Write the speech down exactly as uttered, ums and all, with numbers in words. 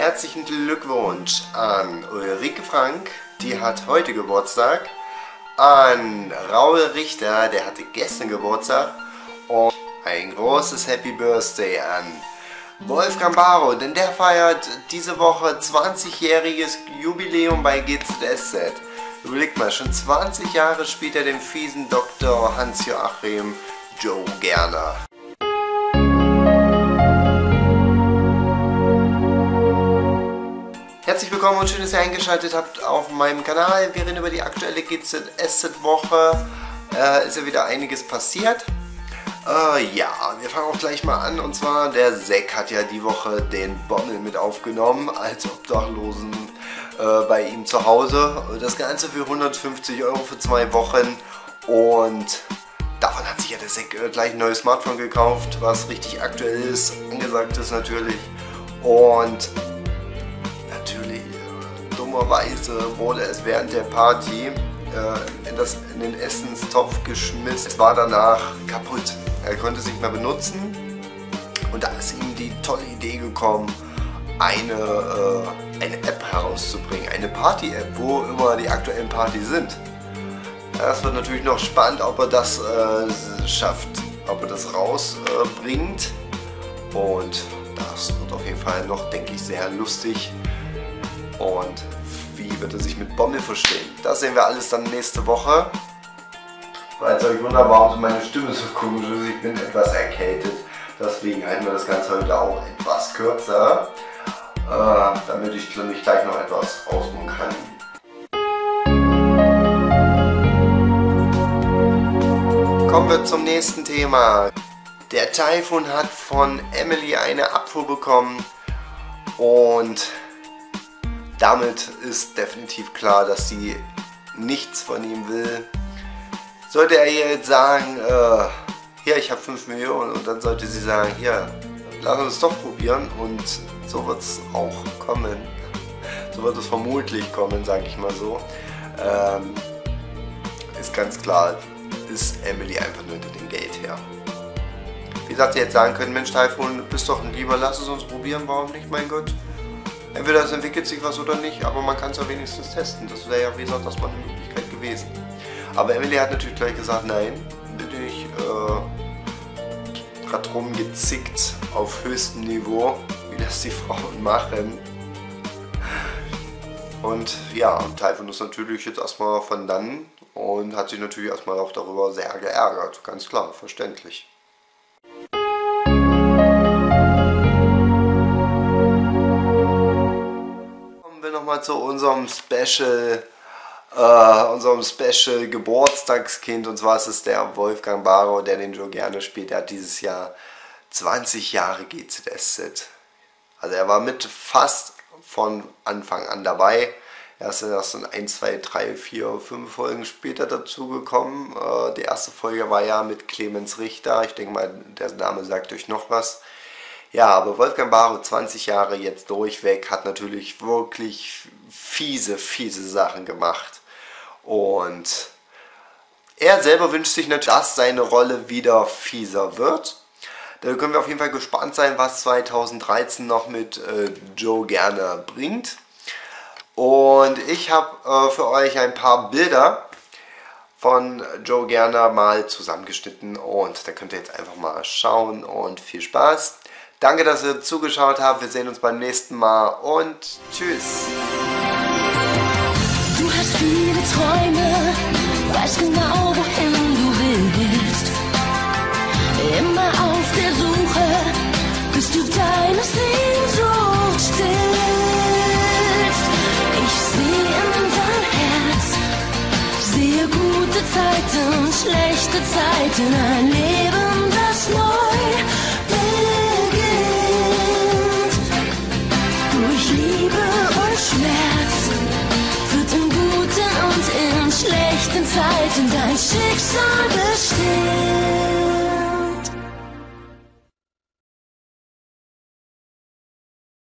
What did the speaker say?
Herzlichen Glückwunsch an Ulrike Frank, die hat heute Geburtstag, an Raul Richter, der hatte gestern Geburtstag, und ein großes Happy Birthday an Wolfgang Barrow, denn der feiert diese Woche zwanzigjähriges Jubiläum bei G Z S Z. Überlegt mal, schon zwanzig Jahre spielt er den fiesen Doktor Hans-Joachim Joe Gerner. Herzlich willkommen und schön, dass ihr eingeschaltet habt auf meinem Kanal. Wir reden über die aktuelle G Z S Z-Woche. Äh, ist ja wieder einiges passiert. Äh, ja, wir fangen auch gleich mal an. Und zwar, der Zack hat ja die Woche den Bommel mit aufgenommen als Obdachlosen äh, bei ihm zu Hause. Das Ganze für hundertfünfzig Euro für zwei Wochen. Und davon hat sich ja der Zack äh, gleich ein neues Smartphone gekauft, was richtig aktuell ist, angesagt ist natürlich. Und natürlich, äh, dummerweise wurde es während der Party äh, in, das, in den Essenstopf geschmissen. Es war danach kaputt. Er konnte es nicht mehr benutzen. Und da ist ihm die tolle Idee gekommen, eine, äh, eine App herauszubringen. Eine Party-App, wo immer die aktuellen Partys sind. Ja, es wird natürlich noch spannend, ob er das äh, schafft, ob er das rausbringt. Äh, Und das wird auf jeden Fall noch, denke ich, sehr lustig. Und wie wird er sich mit Bommel verstehen? Das sehen wir alles dann nächste Woche. Falls euch wundert, warum meine Stimme so komisch ist, ich bin etwas erkältet. Deswegen halten wir das Ganze heute auch etwas kürzer, äh, damit ich mich gleich noch etwas ausruhen kann. Kommen wir zum nächsten Thema. Der Taifun hat von Emily eine Abfuhr bekommen und damit ist definitiv klar, dass sie nichts von ihm will. Sollte er ihr jetzt sagen, äh, hier, ich habe fünf Millionen, und dann sollte sie sagen, hier, lass uns doch probieren, und so wird es auch kommen. So wird es vermutlich kommen, sage ich mal so. Ähm, ist ganz klar, ist Emily einfach nur hinter dem Geld her. Wie gesagt, sie jetzt sagen können, Mensch Taifun, du bist doch ein Lieber, lass es uns probieren, warum nicht, mein Gott. Entweder es entwickelt sich was oder nicht, aber man kann es ja wenigstens testen. Das wäre ja, wie gesagt, das mal eine Möglichkeit gewesen. Aber Emily hat natürlich gleich gesagt, nein, bin ich äh, hat rumgezickt auf höchstem Niveau, wie das die Frauen machen. Und ja, Taifun ist natürlich jetzt erstmal von dann und hat sich natürlich erstmal auch darüber sehr geärgert, ganz klar, verständlich. Nochmal zu unserem Special, äh, unserem Special Geburtstagskind, und zwar ist es der Wolfgang Barrow, der den Joe Gerner spielt. Der hat dieses Jahr zwanzig Jahre G Z S Z. Also er war mit fast von Anfang an dabei. Er ist erst in eins, zwei, drei, vier, fünf Folgen später dazugekommen. Äh, die erste Folge war ja mit Clemens Richter. Ich denke mal, der Name sagt euch noch was. Ja, aber Wolfgang Barrow, zwanzig Jahre jetzt durchweg, hat natürlich wirklich fiese, fiese Sachen gemacht. Und er selber wünscht sich natürlich, dass seine Rolle wieder fieser wird. Da können wir auf jeden Fall gespannt sein, was zweitausenddreizehn noch mit äh, Joe Gerner bringt. Und ich habe äh, für euch ein paar Bilder von Joe Gerner mal zusammengeschnitten. Und da könnt ihr jetzt einfach mal schauen und viel Spaß. Danke, dass ihr zugeschaut habt. Wir sehen uns beim nächsten Mal und tschüss. Du hast viele Träume, weißt genau, wohin du willst. Immer auf der Suche, bis du deine Sehnsucht stillst. Ich sehe in dein Herz, sehe gute Zeiten, schlechte Zeiten, ein Leben, das neu schlechten Zeiten dein Schicksal bestimmt.